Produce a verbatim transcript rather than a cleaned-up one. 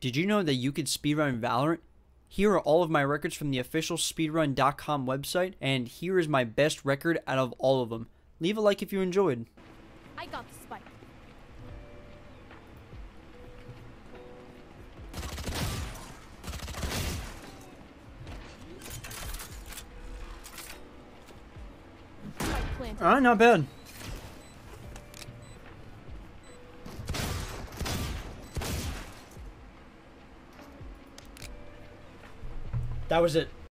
Did you know that you could speedrun Valorant? Here are all of my records from the official speedrun dot com website, and here is my best record out of all of them. Leave a like if you enjoyed. I got the spike. Spike planted. Alright, not bad. That was it.